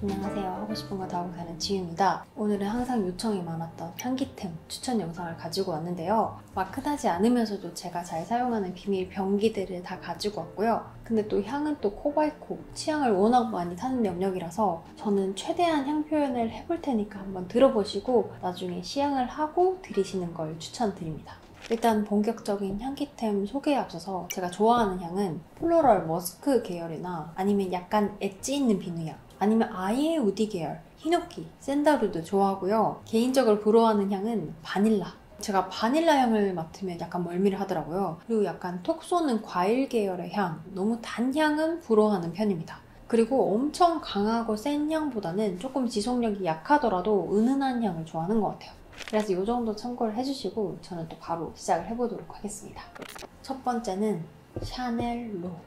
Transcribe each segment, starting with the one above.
안녕하세요. 하고 싶은 거 다 하고 사는 지유입니다. 오늘은 항상 요청이 많았던 향기템 추천 영상을 가지고 왔는데요. 막 흔하지 않으면서도 제가 잘 사용하는 비밀 병기들을 다 가지고 왔고요. 근데 또 향은 또 코바이코 취향을 워낙 많이 타는 영역이라서 저는 최대한 향 표현을 해볼 테니까 한번 들어보시고 나중에 시향을 하고 들이시는 걸 추천드립니다. 일단 본격적인 향기템 소개에 앞서서 제가 좋아하는 향은 플로럴 머스크 계열이나 아니면 약간 엣지 있는 비누향, 아니면 아예 우디 계열, 히노키, 샌다루도 좋아하고요. 개인적으로 부러워하는 향은 바닐라. 제가 바닐라 향을 맡으면 약간 멀미를 하더라고요. 그리고 약간 톡 쏘는 과일 계열의 향, 너무 단 향은 부러워하는 편입니다. 그리고 엄청 강하고 센 향보다는 조금 지속력이 약하더라도 은은한 향을 좋아하는 것 같아요. 그래서 이 정도 참고를 해주시고 저는 또 바로 시작을 해보도록 하겠습니다. 첫 번째는 샤넬 로.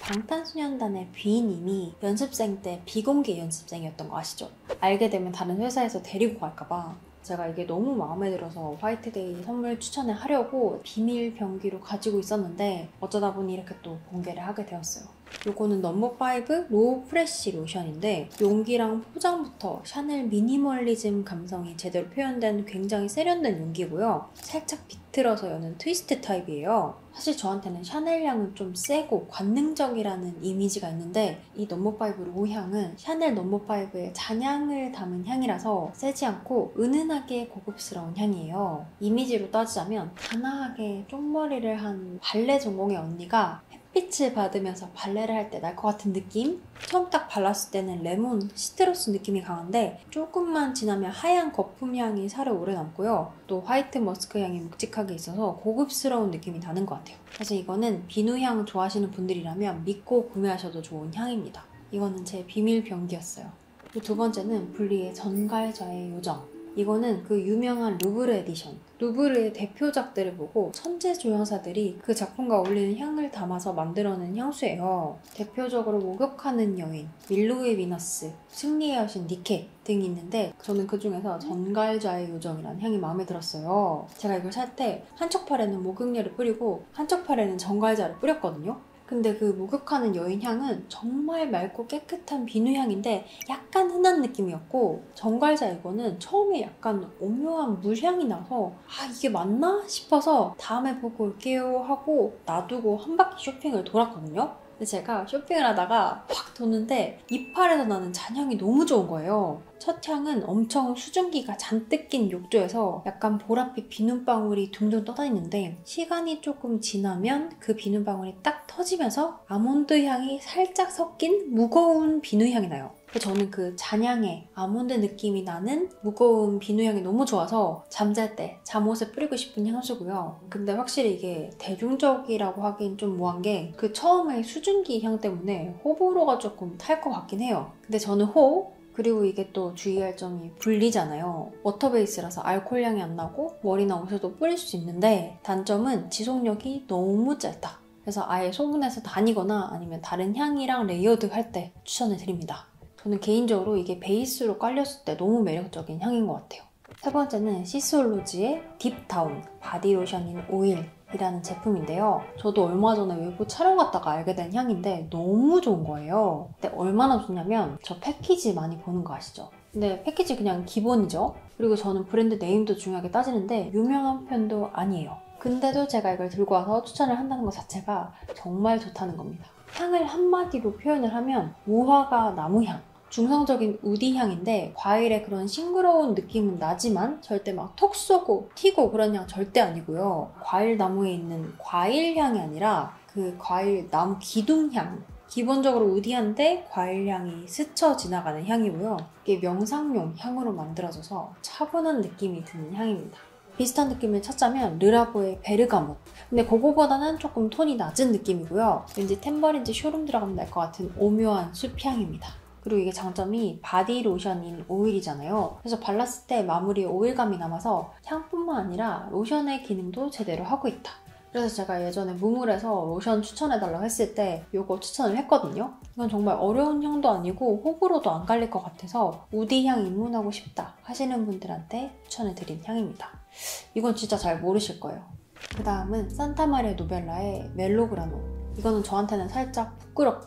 방탄소년단의 B님이 연습생 때 비공개 연습생이었던 거 아시죠? 알게 되면 다른 회사에서 데리고 갈까봐 제가 이게 너무 마음에 들어서 화이트데이 선물 추천을 하려고 비밀 병기로 가지고 있었는데 어쩌다 보니 이렇게 또 공개를 하게 되었어요. 요거는 넘버5 로우 프레쉬 로션인데 용기랑 포장부터 샤넬 미니멀리즘 감성이 제대로 표현된 굉장히 세련된 용기고요. 살짝 비틀어서 여는 트위스트 타입이에요. 사실 저한테는 샤넬 향은 좀 세고 관능적이라는 이미지가 있는데 이 넘버5 로우 향은 샤넬 넘버5의 잔향을 담은 향이라서 세지 않고 은은하게 고급스러운 향이에요. 이미지로 따지자면 단아하게 쪽머리를 한 발레 전공의 언니가 햇빛을 받으면서 발레를 할 때 날 것 같은 느낌? 처음 딱 발랐을 때는 레몬, 시트러스 느낌이 강한데 조금만 지나면 하얀 거품 향이 살에 오래 남고요. 또 화이트 머스크 향이 묵직하게 있어서 고급스러운 느낌이 나는 것 같아요. 사실 이거는 비누향 좋아하시는 분들이라면 믿고 구매하셔도 좋은 향입니다. 이거는 제 비밀 병기였어요. 그리고 두 번째는 블리의 전갈자의 요정. 이거는 그 유명한 루브르 에디션, 루브르의 대표작들을 보고 천재조형사들이 그 작품과 어울리는 향을 담아서 만들어낸 향수예요. 대표적으로 목욕하는 여인, 밀로의 비너스, 승리의 여신 니케 등이 있는데 저는 그 중에서 전갈자의 요정이라는 향이 마음에 들었어요. 제가 이걸 살 때 한쪽 팔에는 목욕료를 뿌리고 한쪽 팔에는 전갈자를 뿌렸거든요. 근데 그 목욕하는 여인 향은 정말 맑고 깨끗한 비누향인데 약간 흔한 느낌이었고 전갈자 이거는 처음에 약간 오묘한 물향이 나서 이게 맞나 싶어서 다음에 보고 올게요 하고 놔두고 한 바퀴 쇼핑을 돌았거든요. 근데 제가 쇼핑을 하다가 확 도는데 이빨에서 나는 잔향이 너무 좋은 거예요. 첫 향은 엄청 수증기가 잔뜩 낀 욕조에서 약간 보랏빛 비눗방울이 둥둥 떠다니는데 시간이 조금 지나면 그 비눗방울이 딱 터지면서 아몬드 향이 살짝 섞인 무거운 비누향이 나요. 저는 그 잔향의 아몬드 느낌이 나는 무거운 비누향이 너무 좋아서 잠잘 때 잠옷에 뿌리고 싶은 향수고요. 근데 확실히 이게 대중적이라고 하긴 좀 뭐한 게 그 처음에 수증기 향 때문에 호불호가 조금 탈 것 같긴 해요. 근데 저는 그리고 이게 또 주의할 점이 분리잖아요. 워터 베이스라서 알코올 향이 안 나고 머리나 옷에도 뿌릴 수 있는데 단점은 지속력이 너무 짧다. 그래서 아예 소분해서 다니거나 아니면 다른 향이랑 레이어드 할 때 추천을 드립니다. 저는 개인적으로 이게 베이스로 깔렸을 때 너무 매력적인 향인 것 같아요. 세 번째는 시스올로지의 딥다운 바디로션인 오일이라는 제품인데요. 저도 얼마 전에 외부 촬영 갔다가 알게 된 향인데 너무 좋은 거예요. 근데 얼마나 좋냐면 저 패키지 많이 보는 거 아시죠? 근데 패키지 그냥 기본이죠. 그리고 저는 브랜드 네임도 중요하게 따지는데 유명한 편도 아니에요. 근데도 제가 이걸 들고 와서 추천을 한다는 것 자체가 정말 좋다는 겁니다. 향을 한마디로 표현을 하면 무화과 나무향, 중성적인 우디 향인데 과일의 그런 싱그러운 느낌은 나지만 절대 막 톡 쏘고 튀고 그런 향 절대 아니고요. 과일 나무에 있는 과일 향이 아니라 그 과일 나무 기둥향, 기본적으로 우디한데 과일 향이 스쳐 지나가는 향이고요. 이게 명상용 향으로 만들어져서 차분한 느낌이 드는 향입니다. 비슷한 느낌을 찾자면 르라보의 베르가못. 근데 그거보다는 조금 톤이 낮은 느낌이고요. 왠지 템버린지 쇼룸 들어가면 날 것 같은 오묘한 숲향입니다. 그리고 이게 장점이 바디 로션인 오일이잖아요. 그래서 발랐을 때 마무리에 오일감이 남아서 향뿐만 아니라 로션의 기능도 제대로 하고 있다. 그래서 제가 예전에 무물에서 로션 추천해달라고 했을 때 이거 추천을 했거든요. 이건 정말 어려운 향도 아니고 호불호도 안 갈릴 것 같아서 우디 향 입문하고 싶다 하시는 분들한테 추천해드린 향입니다. 이건 진짜 잘 모르실 거예요. 그 다음은 산타마리아 노벨라의 멜로그라노. 이거는 저한테는 살짝 부끄럽템.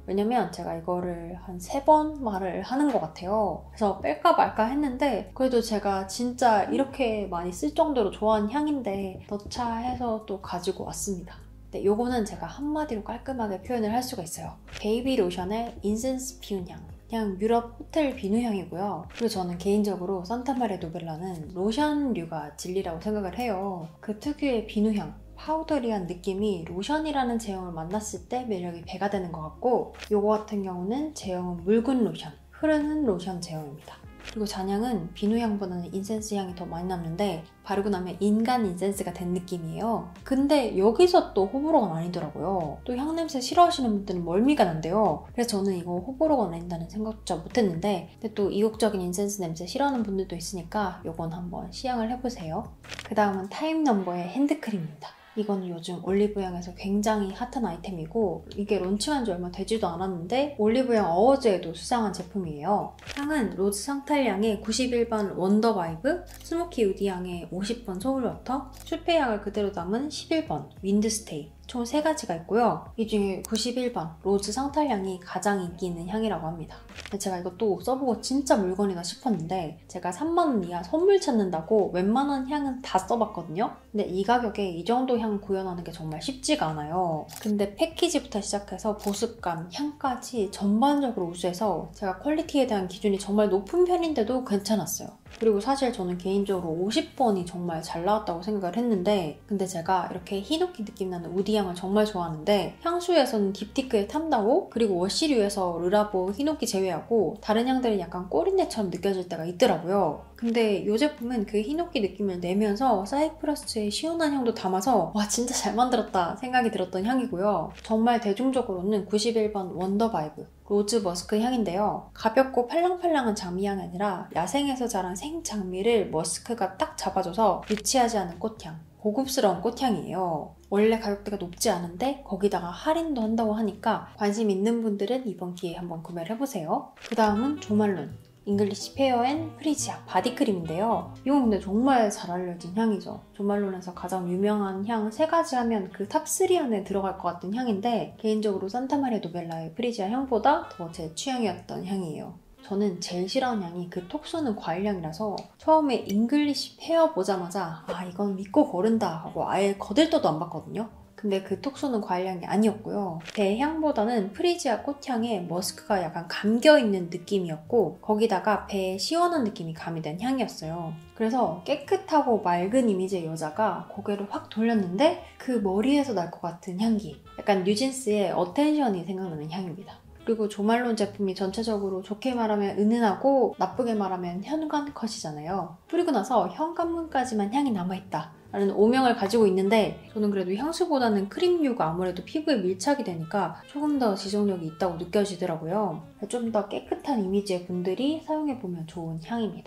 왜냐면 제가 이거를 한 3번 말을 하는 것 같아요. 그래서 뺄까 말까 했는데 그래도 제가 진짜 이렇게 많이 쓸 정도로 좋아하는 향인데 넣자 해서 또 가지고 왔습니다. 네, 요거는 제가 한마디로 깔끔하게 표현을 할 수가 있어요. 베이비 로션의 인센스 피운 향. 그냥 유럽 호텔 비누향이고요. 그리고 저는 개인적으로 산타마리아 노벨라는 로션류가 진리라고 생각을 해요. 그 특유의 비누향, 파우더리한 느낌이 로션이라는 제형을 만났을 때 매력이 배가 되는 것 같고, 요거 같은 경우는 제형은 묽은 로션, 흐르는 로션 제형입니다. 그리고 잔향은 비누향보다는 인센스 향이 더 많이 남는데 바르고 나면 인간 인센스가 된 느낌이에요. 근데 여기서 또 호불호가 나뉘더라고요. 또 향냄새 싫어하시는 분들은 멀미가 난대요. 그래서 저는 이거 호불호가 나뉜다는 생각조차 못했는데, 근데 또 이국적인 인센스 냄새 싫어하는 분들도 있으니까 이건 한번 시향을 해보세요. 그 다음은 타임 넘버의 핸드크림입니다. 이거는 요즘 올리브영에서 굉장히 핫한 아이템이고, 이게 론칭한 지 얼마 되지도 않았는데 올리브영 어워즈에도 수상한 제품이에요. 향은 로즈 상탈향의 91번 원더 바이브, 스모키 우디 향의 50번 소울워터, 슈페 향을 그대로 담은 11번 윈드 스테이, 총 3가지가 있고요. 이 중에 91번 로즈 상탈향이 가장 인기 있는 향이라고 합니다. 근데 제가 이것도 써보고 진짜 물건이다 싶었는데, 제가 3만원 이하 선물 찾는다고 웬만한 향은 다 써봤거든요. 근데 이 가격에 이 정도 향 구현하는 게 정말 쉽지가 않아요. 근데 패키지부터 시작해서 보습감, 향까지 전반적으로 우수해서 제가 퀄리티에 대한 기준이 정말 높은 편인데도 괜찮았어요. 그리고 사실 저는 개인적으로 50번이 정말 잘 나왔다고 생각을 했는데, 근데 제가 이렇게 히노키 느낌 나는 우디 향을 정말 좋아하는데, 향수에서는 딥티크의 탐다오, 그리고 워시류에서 르라보, 히노키 제외하고 다른 향들은 약간 꼬린내처럼 느껴질 때가 있더라고요. 근데 이 제품은 그 히노키 느낌을 내면서 사이프러스의 시원한 향도 담아서 와, 진짜 잘 만들었다 생각이 들었던 향이고요. 정말 대중적으로는 91번 원더 바이브 로즈 머스크 향인데요. 가볍고 팔랑팔랑한 장미향이 아니라 야생에서 자란 생장미를 머스크가 딱 잡아줘서 유치하지 않은 꽃향, 고급스러운 꽃향이에요. 원래 가격대가 높지 않은데 거기다가 할인도 한다고 하니까 관심 있는 분들은 이번 기회에 한번 구매를 해보세요. 그 다음은 조말론 잉글리시 페어 앤 프리지아 바디크림인데요. 이건 근데 정말 잘 알려진 향이죠. 조말론에서 가장 유명한 향 3가지 하면 그 탑3 안에 들어갈 것 같은 향인데, 개인적으로 산타마리아 노벨라의 프리지아 향보다 더 제 취향이었던 향이에요. 저는 제일 싫어하는 향이 그 톡 쏘는 과일향이라서 처음에 잉글리시 페어 보자마자 아, 이건 믿고 고른다 하고 아예 거들떠도 안 봤거든요. 근데 그 톡 쏘는 과일향이 아니었고요. 배 향보다는 프리지아 꽃향에 머스크가 약간 감겨있는 느낌이었고, 거기다가 배의 시원한 느낌이 가미된 향이었어요. 그래서 깨끗하고 맑은 이미지의 여자가 고개를 확 돌렸는데 그 머리에서 날 것 같은 향기, 약간 뉴진스의 어텐션이 생각나는 향입니다. 그리고 조말론 제품이 전체적으로 좋게 말하면 은은하고 나쁘게 말하면 현관컷이잖아요. 뿌리고 나서 현관문까지만 향이 남아있다 라는 오명을 가지고 있는데, 저는 그래도 향수보다는 크림류가 아무래도 피부에 밀착이 되니까 조금 더 지속력이 있다고 느껴지더라고요. 좀 더 깨끗한 이미지의 분들이 사용해보면 좋은 향입니다.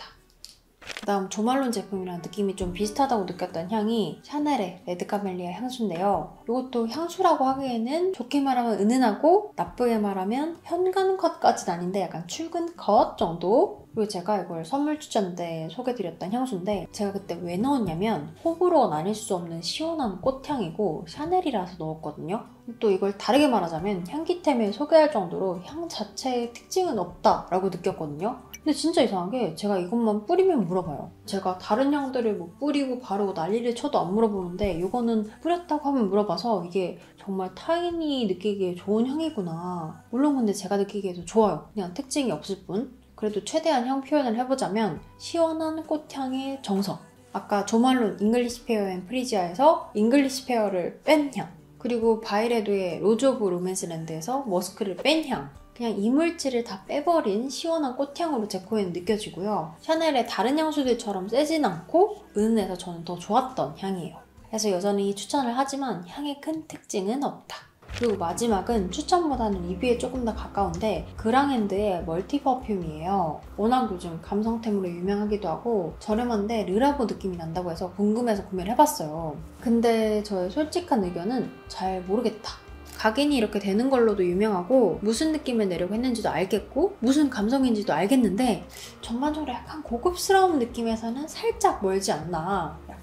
그 다음 조말론 제품이랑 느낌이 좀 비슷하다고 느꼈던 향이 샤넬의 레드 카멜리아 향수인데요. 이것도 향수라고 하기에는 좋게 말하면 은은하고 나쁘게 말하면 현관컷까지는 아닌데 약간 출근컷 정도? 그리고 제가 이걸 선물 추천 때 소개드렸던 향수인데, 제가 그때 왜 넣었냐면 호불호가 나뉠 수 없는 시원한 꽃향이고 샤넬이라서 넣었거든요. 또 이걸 다르게 말하자면 향기템에 소개할 정도로 향 자체의 특징은 없다라고 느꼈거든요. 근데 진짜 이상하게 제가 이것만 뿌리면 물어봐요. 제가 다른 향들을 뭐 뿌리고 바르고 난리를 쳐도 안 물어보는데 이거는 뿌렸다고 하면 물어봐서 이게 정말 타인이 느끼기에 좋은 향이구나. 물론 근데 제가 느끼기에도 좋아요. 그냥 특징이 없을 뿐. 그래도 최대한 향 표현을 해보자면 시원한 꽃향의 정석. 아까 조말론 잉글리시 페어 앤 프리지아에서 잉글리시 페어를 뺀 향. 그리고 바이레도의 로즈 오브 로맨스랜드에서 머스크를 뺀 향. 그냥 이물질을 다 빼버린 시원한 꽃향으로 제 코에는 느껴지고요. 샤넬의 다른 향수들처럼 세진 않고 은은해서 저는 더 좋았던 향이에요. 그래서 여전히 추천을 하지만 향의 큰 특징은 없다. 그리고 마지막은 추천보다는 리뷰에 조금 더 가까운데 그랑핸드의 멀티 퍼퓸이에요. 워낙 요즘 감성템으로 유명하기도 하고 저렴한데 르라보 느낌이 난다고 해서 궁금해서 구매를 해봤어요. 근데 저의 솔직한 의견은 잘 모르겠다. 각인이 이렇게 되는 걸로도 유명하고 무슨 느낌을 내려고 했는지도 알겠고 무슨 감성인지도 알겠는데 전반적으로 약간 고급스러운 느낌에서는 살짝 멀지 않나.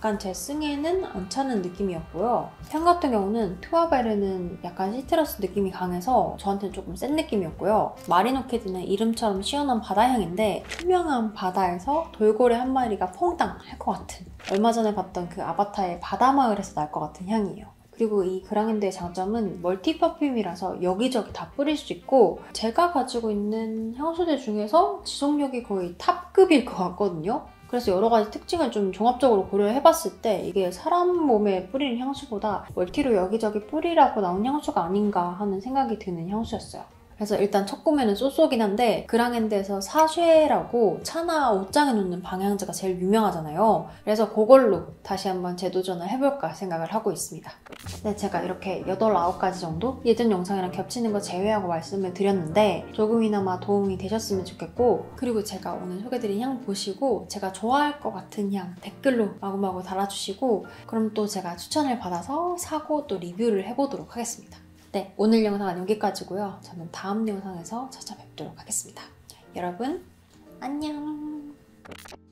약간 제 승에는 안 차는 느낌이었고요. 향 같은 경우는 투아베르는 약간 시트러스 느낌이 강해서 저한테는 조금 센 느낌이었고요. 마리노키드는 이름처럼 시원한 바다향인데 투명한 바다에서 돌고래 한 마리가 퐁당 할 것 같은, 얼마 전에 봤던 그 아바타의 바다마을에서 날 것 같은 향이에요. 그리고 이 그랑앤드의 장점은 멀티 퍼퓸이라서 여기저기 다 뿌릴 수 있고, 제가 가지고 있는 향수들 중에서 지속력이 거의 탑급일 것 같거든요. 그래서 여러 가지 특징을 좀 종합적으로 고려해봤을 때 이게 사람 몸에 뿌리는 향수보다 멀티로 여기저기 뿌리라고 나온 향수가 아닌가 하는 생각이 드는 향수였어요. 그래서 일단 첫 구매는 쏘쏘긴 한데, 그랑앤드에서 사쉐라고 차나 옷장에 놓는 방향제가 제일 유명하잖아요. 그래서 그걸로 다시 한번 재도전을 해볼까 생각을 하고 있습니다. 네, 제가 이렇게 8, 9가지 정도 예전 영상이랑 겹치는 거 제외하고 말씀을 드렸는데 조금이나마 도움이 되셨으면 좋겠고, 그리고 제가 오늘 소개드린 향 보시고 제가 좋아할 것 같은 향 댓글로 마구마구 달아주시고, 그럼 또 제가 추천을 받아서 사고 또 리뷰를 해보도록 하겠습니다. 네, 오늘 영상은 여기까지고요. 저는 다음 영상에서 찾아뵙도록 하겠습니다. 여러분, 안녕!